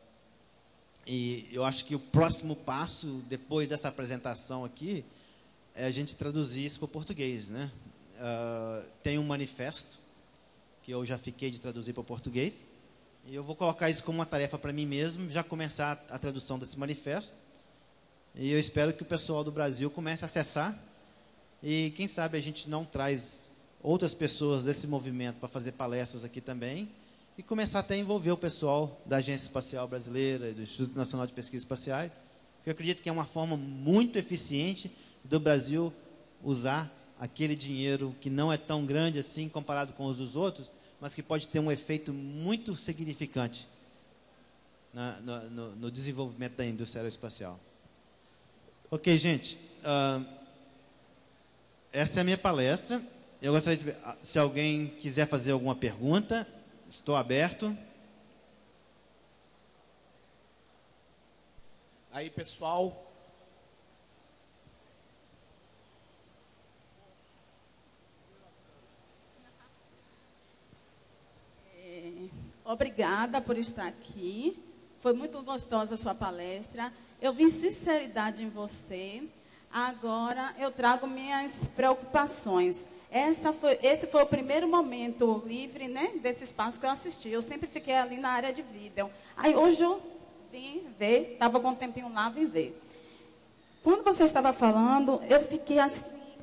e eu acho que o próximo passo, depois dessa apresentação aqui, é a gente traduzir isso para o português, né? Uh, tem um manifesto que eu já fiquei de traduzir para o português, e eu vou colocar isso como uma tarefa para mim mesmo, já começar a, a tradução desse manifesto, e eu espero que o pessoal do Brasil comece a acessar, e quem sabe a gente não traz outras pessoas desse movimento para fazer palestras aqui também, e começar até a envolver o pessoal da Agência Espacial Brasileira e do Instituto Nacional de Pesquisas Espaciais, porque eu acredito que é uma forma muito eficiente do Brasil usar aquele dinheiro que não é tão grande assim comparado com os dos outros, mas que pode ter um efeito muito significante na, no, no, no desenvolvimento da indústria aeroespacial. Ok, gente. Uh, essa é a minha palestra. Eu gostaria de saber se alguém quiser fazer alguma pergunta. Estou aberto. Aí, pessoal. Obrigada por estar aqui. Foi muito gostosa a sua palestra. Eu vi sinceridade em você. Agora eu trago minhas preocupações. Essa foi, esse foi o primeiro momento livre, né, desse espaço que eu assisti. Eu sempre fiquei ali na área de vídeo. Aí hoje eu vim ver, estava com um tempinho lá, vim ver. Quando você estava falando, eu fiquei assim.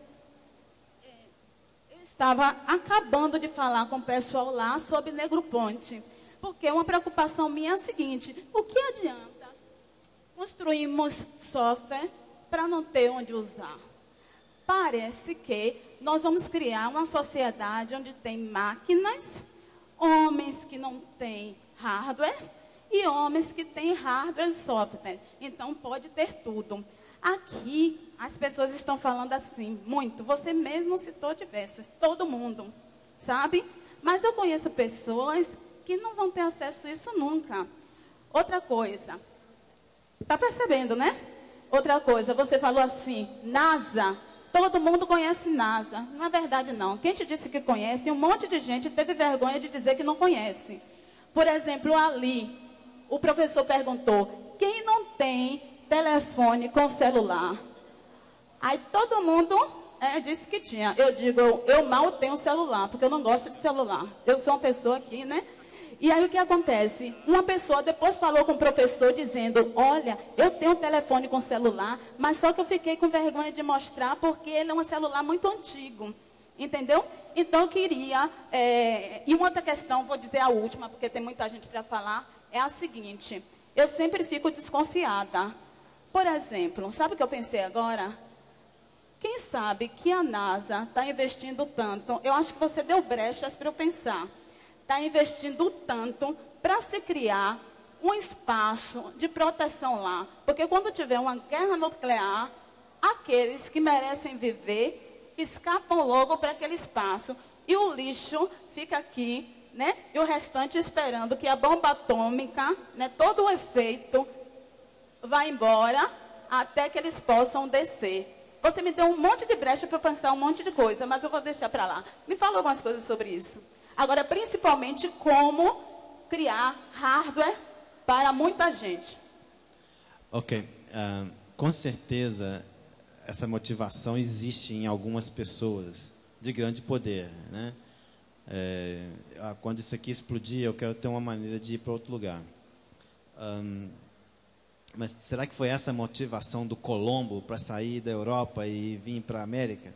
Eu estava acabando de falar com o pessoal lá sobre Negroponte. Porque uma preocupação minha é a seguinte: o que adianta construirmos software para não ter onde usar? Parece que nós vamos criar uma sociedade onde tem máquinas, homens que não têm hardware e homens que têm hardware e software. Então, pode ter tudo. Aqui, as pessoas estão falando assim, muito. Você mesmo citou diversas, todo mundo, sabe? Mas eu conheço pessoas que não vão ter acesso a isso nunca. Outra coisa, tá percebendo, né? Outra coisa, você falou assim, NASA, todo mundo conhece NASA. Não é verdade, não. Quem te disse que conhece, um monte de gente teve vergonha de dizer que não conhece. Por exemplo, ali, o professor perguntou, quem não tem telefone com celular? Aí todo mundo é, disse que tinha. Eu digo, eu, eu mal tenho celular, porque eu não gosto de celular. Eu sou uma pessoa aqui, né? E aí o que acontece? Uma pessoa depois falou com o professor dizendo, olha, eu tenho um telefone com celular, mas só que eu fiquei com vergonha de mostrar porque ele é um celular muito antigo. Entendeu? Então eu queria... É, e uma outra questão, vou dizer a última, porque tem muita gente para falar, é a seguinte. Eu sempre fico desconfiada. Por exemplo, sabe o que eu pensei agora? Quem sabe que a NASA está investindo tanto? Eu acho que você deu brechas para eu pensar. Está investindo tanto para se criar um espaço de proteção lá. Porque quando tiver uma guerra nuclear, aqueles que merecem viver escapam logo para aquele espaço. E o lixo fica aqui, né? E o restante esperando que a bomba atômica, né, todo o efeito, vá embora até que eles possam descer. Você me deu um monte de brecha para pensar um monte de coisa, mas eu vou deixar para lá. Me fala algumas coisas sobre isso. Agora, principalmente, como criar hardware para muita gente. Ok. Uh, com certeza, essa motivação existe em algumas pessoas de grande poder, né? É, quando isso aqui explodir, eu quero ter uma maneira de ir para outro lugar. Um, mas será que foi essa a motivação do Colombo para sair da Europa e vir para a América?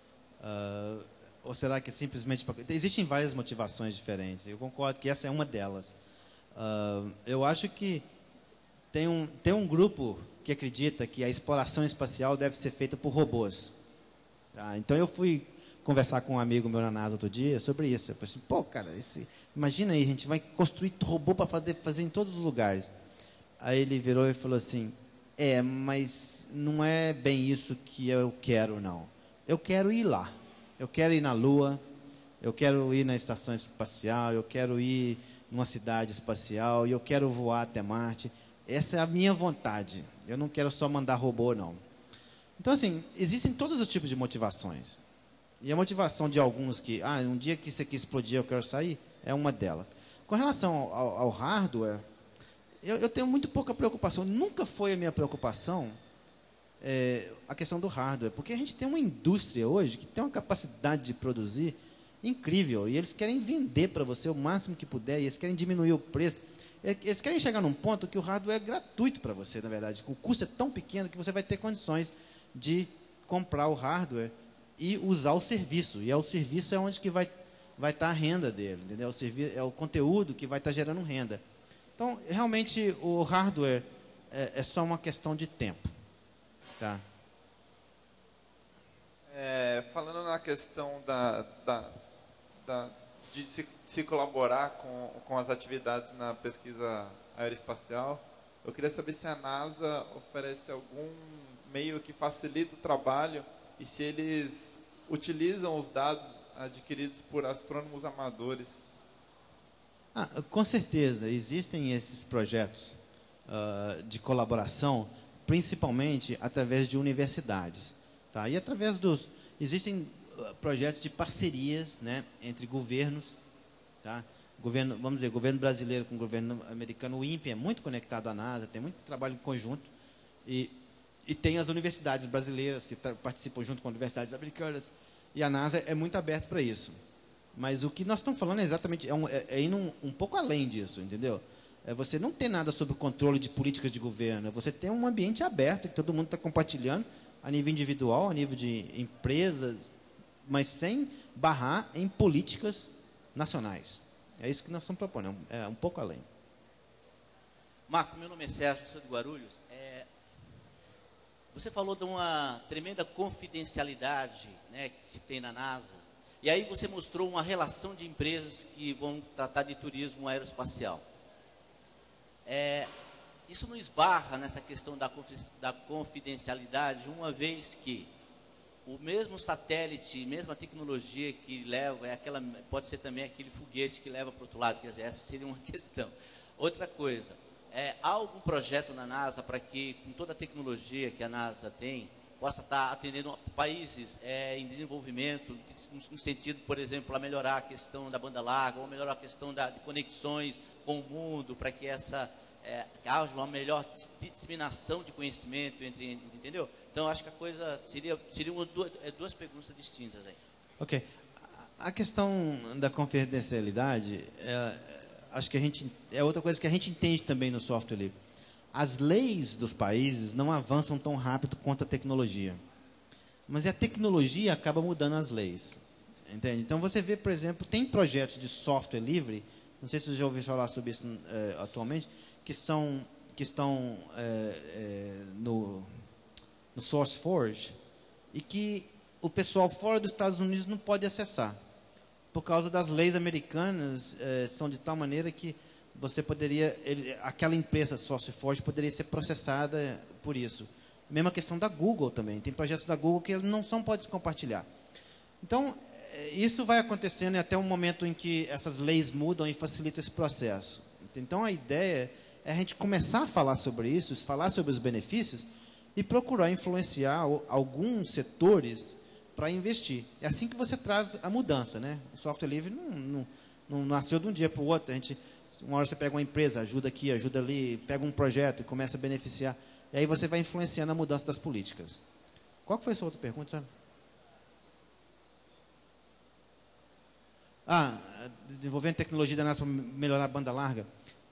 Uh, ou será que simplesmente... Pra... Existem várias motivações diferentes. Eu concordo que essa é uma delas. Uh, eu acho que tem um, tem um grupo que acredita que a exploração espacial deve ser feita por robôs. Tá? Então eu fui conversar com um amigo meu na NASA outro dia sobre isso. Eu falei assim, pô, cara, esse... imagina aí, a gente vai construir robô para fazer, fazer em todos os lugares. Aí ele virou e falou assim, é, mas não é bem isso que eu quero, não. Eu quero ir lá. Eu quero ir na Lua, eu quero ir na estação espacial, eu quero ir numa cidade espacial, e eu quero voar até Marte. Essa é a minha vontade. Eu não quero só mandar robô, não. Então, assim, existem todos os tipos de motivações. E a motivação de alguns que, ah, um dia que isso aqui explodir, eu quero sair, é uma delas. Com relação ao, ao hardware, eu, eu tenho muito pouca preocupação. Nunca foi a minha preocupação é, a questão do hardware, porque a gente tem uma indústria hoje que tem uma capacidade de produzir incrível, e eles querem vender para você o máximo que puder, e eles querem diminuir o preço. Eles querem chegar num ponto que o hardware é gratuito para você, na verdade. O custo é tão pequeno que você vai ter condições de comprar o hardware e usar o serviço. E é o serviço é onde que vai vai estar a renda dele, entendeu? O serviço é o conteúdo que vai estar gerando renda. Então, realmente, o hardware é, é só uma questão de tempo, tá? É, falando na questão da, da, da de se, se colaborar com, com as atividades na pesquisa aeroespacial, eu queria saber se a NASA oferece algum meio que facilita o trabalho e se eles utilizam os dados adquiridos por astrônomos amadores. Ah, com certeza, existem esses projetos uh, de colaboração, principalmente através de universidades. Tá? E através dos... Existem projetos de parcerias, né, entre governos, tá? Governo, vamos dizer, governo brasileiro com o governo americano. O INPE é muito conectado à NASA, tem muito trabalho em conjunto, e, e tem as universidades brasileiras que participam junto com universidades americanas, e a NASA é muito aberta para isso. Mas o que nós estamos falando é exatamente, é, um, é, é indo um, um pouco além disso, entendeu? É você não ter nada sobre o controle de políticas de governo, você tem um ambiente aberto, que todo mundo está compartilhando, a nível individual, a nível de empresas, mas sem barrar em políticas nacionais. É isso que nós estamos propondo, é um pouco além. Marco, meu nome é Sérgio, sou de Guarulhos. É, você falou de uma tremenda confidencialidade, né, que se tem na NASA, e aí você mostrou uma relação de empresas que vão tratar de turismo aeroespacial. É, isso não esbarra nessa questão da, da confidencialidade, uma vez que o mesmo satélite, mesma tecnologia que leva, é aquela, pode ser também aquele foguete que leva para o outro lado, quer dizer, essa seria uma questão. Outra coisa, é, há algum projeto na NASA para que, com toda a tecnologia que a NASA tem, possa estar atendendo países é, em desenvolvimento, no sentido, por exemplo, a melhorar a questão da banda larga, ou melhorar a questão da, de conexões com o mundo, para que essa é, que haja uma melhor disseminação de conhecimento entre, entendeu? Então, acho que a coisa seria seriam duas, duas perguntas distintas aí. Ok. A questão da confidencialidade, é, acho que a gente é outra coisa que a gente entende também no software livre. As leis dos países não avançam tão rápido quanto a tecnologia. Mas a tecnologia acaba mudando as leis. Entende? Então, você vê, por exemplo, tem projetos de software livre, não sei se você já ouviu falar sobre isso é, atualmente, que, são, que estão é, é, no, no SourceForge, e que o pessoal fora dos Estados Unidos não pode acessar. Por causa das leis americanas, é, são de tal maneira que você poderia, ele, aquela empresa SourceForge poderia ser processada por isso. A mesma questão da Google também. Tem projetos da Google que eles não são pode compartilhar. Então, isso vai acontecendo até o momento em que essas leis mudam e facilitam esse processo. Então, a ideia é a gente começar a falar sobre isso, falar sobre os benefícios e procurar influenciar alguns setores para investir. É assim que você traz a mudança, né? O software livre não, não, não nasceu de um dia para o outro. A gente, uma hora você pega uma empresa, ajuda aqui, ajuda ali, pega um projeto e começa a beneficiar. E aí você vai influenciando a mudança das políticas. Qual que foi a sua outra pergunta, sabe? Ah, desenvolvendo tecnologia da NASA para melhorar a banda larga.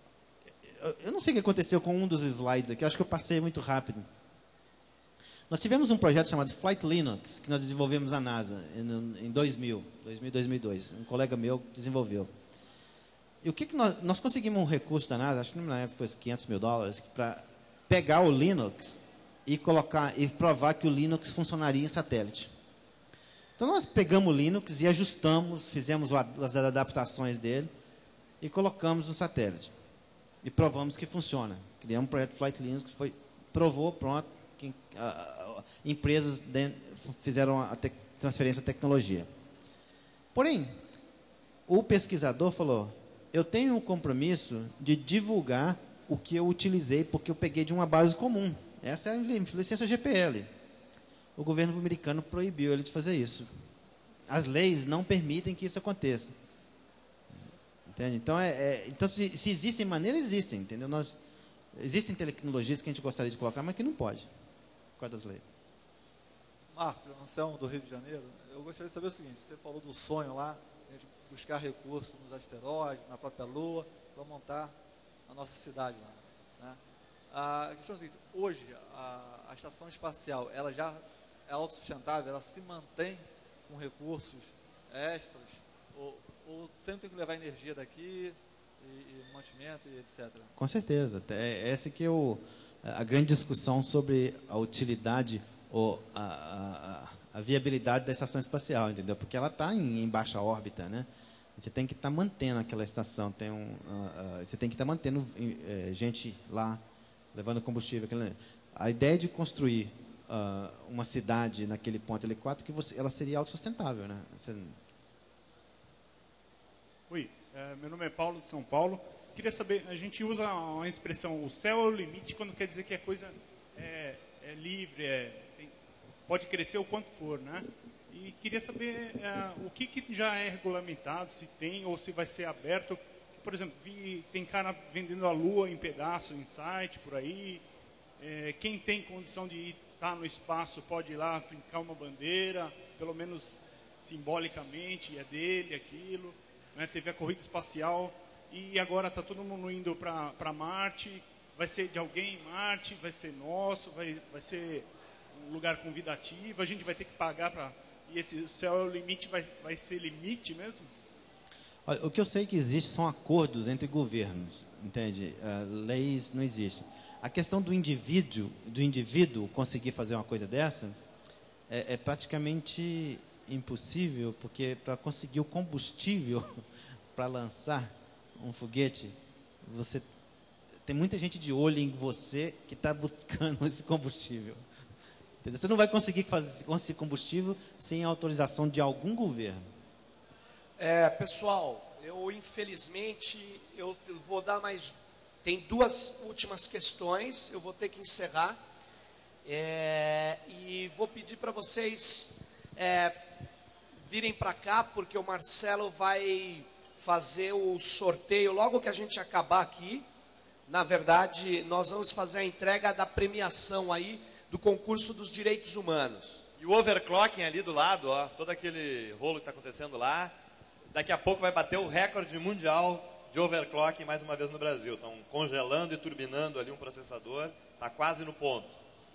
Eu não sei o que aconteceu com um dos slides aqui, acho que eu passei muito rápido. Nós tivemos um projeto chamado Flight Linux, que nós desenvolvemos na NASA em dois mil, dois mil, dois mil e dois. Um colega meu desenvolveu. E o que, que nós, nós conseguimos um recurso da NASA, acho que na época foi quinhentos mil dólares, para pegar o Linux e colocar e provar que o Linux funcionaria em satélite. Então nós pegamos o Linux e ajustamos, fizemos as adaptações dele e colocamos no satélite. E provamos que funciona. Criamos um projeto Flight Linux que foi, provou, pronto, que a, a, empresas de, fizeram a te, transferência de tecnologia. Porém, o pesquisador falou, eu tenho um compromisso de divulgar o que eu utilizei, porque eu peguei de uma base comum. Essa é a licença G P L. O governo americano proibiu ele de fazer isso. As leis não permitem que isso aconteça. Entende? Então, é, é, então se, se existem maneiras, existem. Entendeu? Nós, existem tecnologias que a gente gostaria de colocar, mas que não pode, por causa das leis. Marcos, Anselmo, do Rio de Janeiro, eu gostaria de saber o seguinte, você falou do sonho lá, de buscar recursos nos asteroides, na própria Lua, para montar a nossa cidade lá. Né? A questão é a seguinte, hoje a, a estação espacial, ela já é autossustentável, ela se mantém com recursos extras, ou, ou sempre tem que levar energia daqui, e, e mantimento, e etcétera? Com certeza. É, essa que é o, a grande discussão sobre a utilidade ou a, a, a viabilidade da estação espacial, entendeu? Porque ela está em, em baixa órbita, né? Você tem que estar tá mantendo aquela estação, tem um, uh, uh, você tem que estar tá mantendo uh, gente lá, levando combustível. Aquele, a ideia de construir uh, uma cidade naquele ponto L quatro, que você, ela seria autossustentável, né? Você... Oi, é, meu nome é Paulo, de São Paulo. Queria saber, a gente usa uma expressão, o céu é o limite, quando quer dizer que a coisa é, é livre, é, tem, pode crescer o quanto for, né? E queria saber é, o que, que já é regulamentado, se tem ou se vai ser aberto. Por exemplo, vi, tem cara vendendo a Lua em pedaços, em site, por aí. É, quem tem condição de estar no espaço pode ir lá fincar uma bandeira, pelo menos simbolicamente, é dele, aquilo. Né? Teve a corrida espacial e agora está todo mundo indo para Marte. Vai ser de alguém em Marte, vai ser nosso, vai, vai ser um lugar convidativo. A gente vai ter que pagar para... E esse o céu é o limite, vai, vai ser limite mesmo? Olha, o que eu sei que existe são acordos entre governos, entende? Uh, leis não existem. A questão do indivíduo, do indivíduo conseguir fazer uma coisa dessa é, é praticamente impossível, porque para conseguir o combustível para lançar um foguete, você tem muita gente de olho em você que está buscando esse combustível. Entendeu? Você não vai conseguir fazer esse combustível sem a autorização de algum governo. É, pessoal, eu infelizmente, eu vou dar mais... Tem duas últimas questões, eu vou ter que encerrar. É, e vou pedir para vocês é, virem para cá, porque o Marcelo vai fazer o sorteio logo que a gente acabar aqui. Na verdade, nós vamos fazer a entrega da premiação aí do concurso dos direitos humanos. E o overclocking ali do lado, ó, todo aquele rolo que está acontecendo lá, daqui a pouco vai bater o recorde mundial de overclocking mais uma vez no Brasil. Estão congelando e turbinando ali um processador, está quase no ponto.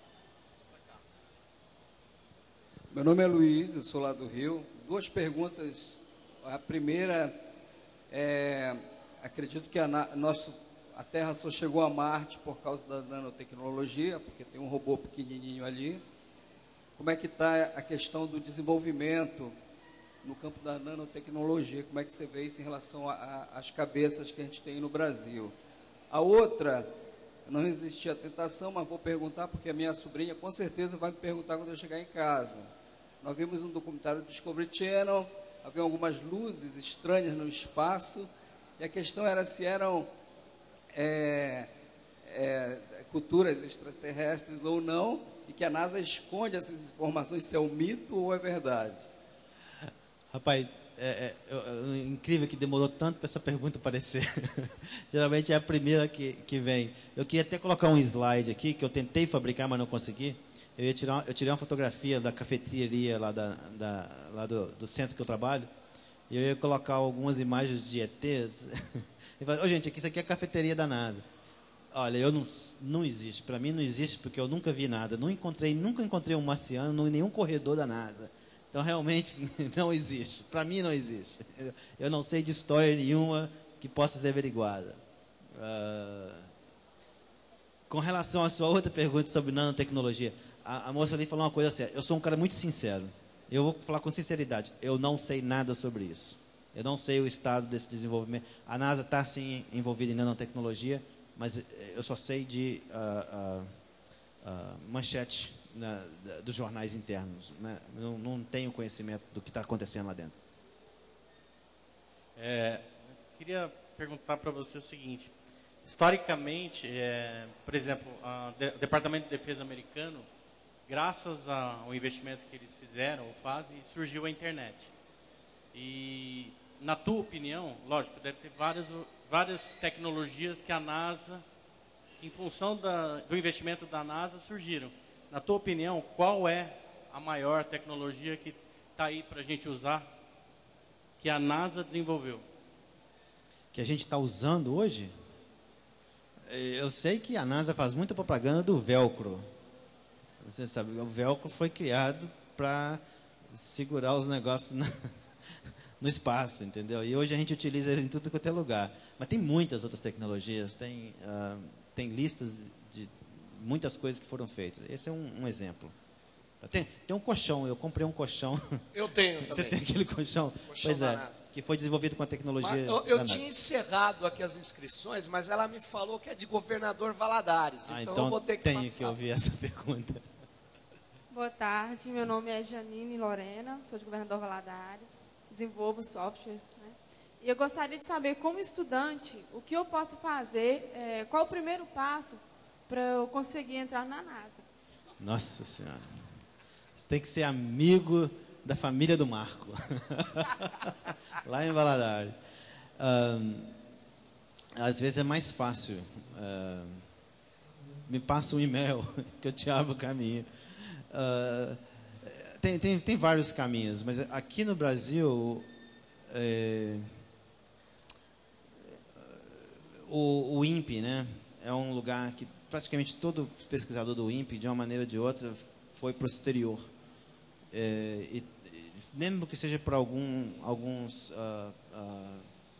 Meu nome é Luiz, eu sou lá do Rio. Duas perguntas. A primeira é, acredito que a, nosso, a Terra só chegou a Marte por causa da nanotecnologia, porque tem um robô pequenininho ali. Como é que está a questão do desenvolvimento no campo da nanotecnologia? Como é que você vê isso em relação às cabeças que a gente tem no Brasil? A outra, não resisti à tentação, mas vou perguntar, porque a minha sobrinha com certeza vai me perguntar quando eu chegar em casa. Nós vimos um documentário do Discovery Channel, havia algumas luzes estranhas no espaço, e a questão era se eram é, é, culturas extraterrestres ou não, e que a NASA esconde essas informações, se é um mito ou é verdade. Rapaz, é, é, é incrível que demorou tanto para essa pergunta aparecer. Geralmente é a primeira que, que vem. Eu queria até colocar um slide aqui, que eu tentei fabricar, mas não consegui. Eu, ia tirar, eu tirei uma fotografia da cafeteria lá, da, da, lá do, do centro que eu trabalho, e eu ia colocar algumas imagens de E Tês. E falei, oh, gente, aqui, isso aqui é a cafeteria da NASA. Olha, eu não, não existe. Para mim não existe, porque eu nunca vi nada. Não encontrei, nunca encontrei um marciano em nenhum corredor da NASA. Então, realmente, não existe. Para mim, não existe. Eu não sei de história nenhuma que possa ser averiguada. Uh, com relação à sua outra pergunta sobre nanotecnologia, a, a moça ali falou uma coisa séria. Eu sou um cara muito sincero. Eu vou falar com sinceridade. Eu não sei nada sobre isso. Eu não sei o estado desse desenvolvimento. A NASA está, sim, envolvida em nanotecnologia, mas eu só sei de uh, uh, uh, manchete Na, dos jornais internos, né? não, não tenho conhecimento do que está acontecendo lá dentro. É, queria perguntar para você o seguinte: historicamente, é, por exemplo, a, de, o Departamento de Defesa americano, graças ao investimento que eles fizeram ou fazem, surgiu a internet. E, na tua opinião, lógico, deve ter várias, várias tecnologias que a NASA, em função da, do investimento da NASA, surgiram. Na tua opinião, qual é a maior tecnologia que está aí para a gente usar, que a NASA desenvolveu? Que a gente está usando hoje? Eu sei que a NASA faz muita propaganda do velcro. Você sabe, o velcro foi criado para segurar os negócios na, no espaço, entendeu? E hoje a gente utiliza em tudo quanto é lugar. Mas tem muitas outras tecnologias, tem, uh, tem listas de muitas coisas que foram feitas. Esse é um, um exemplo. Tem, tem um colchão, eu comprei um colchão. Eu tenho também. Você tem aquele colchão? colchão pois é, que foi desenvolvido com a tecnologia. Mas eu eu tinha encerrado aqui as inscrições, mas ela me falou que é de Governador Valadares. Ah, então, então eu vou ter que tenho passar. que ouvir essa pergunta. Boa tarde, meu nome é Janine Lorena, sou de Governador Valadares, desenvolvo softwares, né? E eu gostaria de saber, como estudante, o que eu posso fazer, é, qual o primeiro passo para eu conseguir entrar na NASA. Nossa Senhora. Você tem que ser amigo da família do Marco. Lá em Valadares. Um, às vezes é mais fácil. Uh, me passa um e-mail que eu te abro o caminho. Uh, tem, tem, tem vários caminhos, mas aqui no Brasil... É, o, o INPE, né, é um lugar que praticamente todo pesquisador do INPE, de uma maneira ou de outra, foi para o exterior. É, e, mesmo que seja por algum, alguns, uh, uh,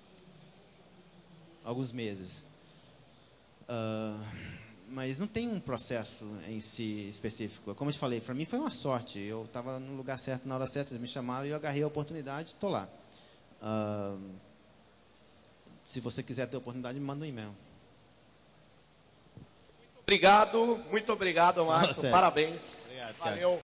alguns meses. Uh, mas não tem um processo em si específico. Como eu te falei, para mim foi uma sorte. Eu estava no lugar certo, na hora certa, eles me chamaram e eu agarrei a oportunidade e estou lá. Uh, se você quiser ter a oportunidade, me manda um e-mail. Obrigado, muito obrigado, Marco. sério. Parabéns. Obrigado, cara. Valeu.